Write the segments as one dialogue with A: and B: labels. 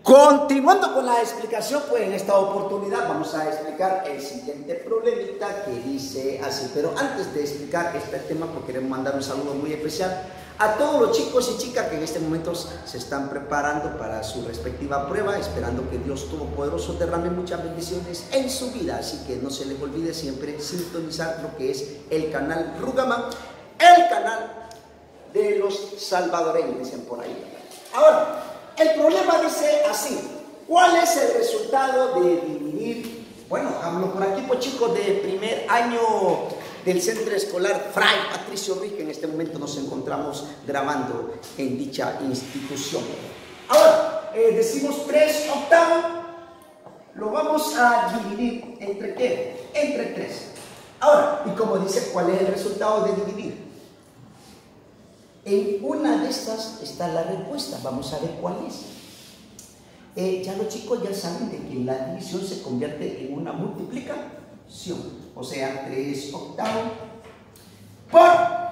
A: Continuando con la explicación, pues en esta oportunidad vamos a explicar el siguiente problemita que dice así. Pero antes de explicar este tema, pues queremos mandar un saludo muy especial a todos los chicos y chicas que en este momento se están preparando para su respectiva prueba, esperando que Dios Todopoderoso derrame muchas bendiciones en su vida. Así que no se les olvide siempre sintonizar lo que es el canal Rugama, el canal de los salvadoreños, dicen por ahí. Ahora, el problema dice así: ¿cuál es el resultado de dividir? Bueno, hablo por aquí, pues chicos, de primer año del Centro Escolar Fray Patricio Ruiz, que en este momento nos encontramos grabando en dicha institución. Ahora, decimos 3 octavos, lo vamos a dividir ¿entre qué? Entre 3. Ahora, y como dice, ¿cuál es el resultado de dividir? En una de estas está la respuesta, vamos a ver cuál es. Ya los chicos ya saben de que la división se convierte en una multiplicación, o sea, 3 octavos por,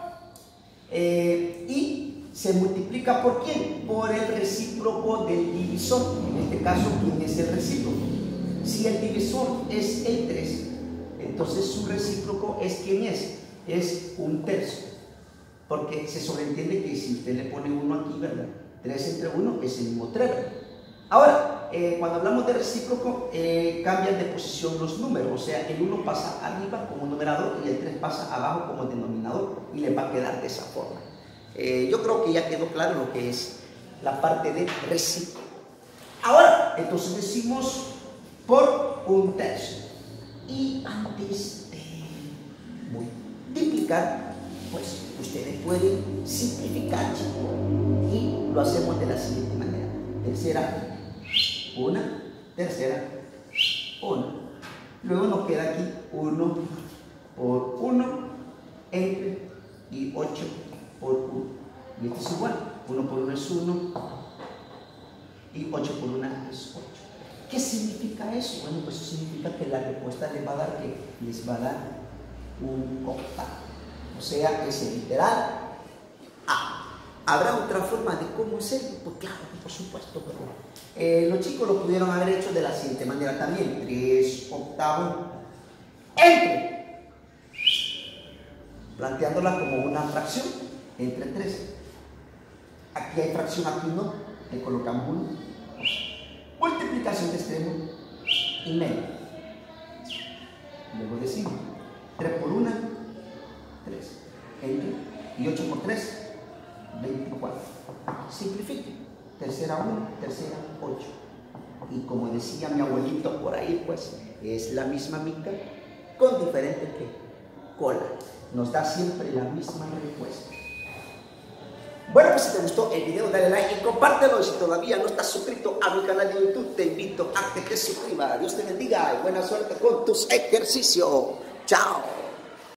A: y se multiplica ¿por quién? Por el recíproco del divisor. En este caso, ¿quién es el recíproco? Si el divisor es el 3, entonces su recíproco es ¿quién es? Es 1/3. Porque se sobreentiende que si usted le pone 1 aquí, ¿verdad? 3 entre 1 es el mismo 3. Ahora, cuando hablamos de recíproco, cambian de posición los números. O sea, el 1 pasa arriba como numerador y el 3 pasa abajo como denominador. Y le va a quedar de esa forma. Yo creo que ya quedó claro lo que es la parte de recíproco. Ahora, entonces decimos por 1/3. Y antes de multiplicar, pues ustedes pueden simplificar, chicos, y lo hacemos de la siguiente manera: tercera, 1, tercera, 1. Luego nos queda aquí 1 por 1 entre y 8 por 1. Y esto es igual: 1 por 1 es 1 y 8 por 1 es 8. ¿Qué significa eso? Bueno, pues eso significa que la respuesta les va a dar ¿qué? Les va a dar 1 octavo. O sea, es el literal A. ¿Habrá otra forma de cómo hacerlo? Pues claro, por supuesto, pero los chicos lo pudieron haber hecho de la siguiente manera también: 3 octavos entre, planteándola como una fracción entre 3. Aquí hay fracción, aquí no, le colocamos 1. Multiplicación de extremo y medio. Luego decimos 3 por 1, 3, entre, y 8 por 3, 24. Simplifique: tercera 1, tercera 8. Y como decía mi abuelito por ahí, pues es la misma mica con diferente ¿qué? Cola. Nos da siempre la misma respuesta. Bueno, pues si te gustó el video, dale like y compártelo. Y si todavía no estás suscrito a mi canal de YouTube, te invito a que te suscribas. Dios te bendiga y buena suerte con tus ejercicios. Chao.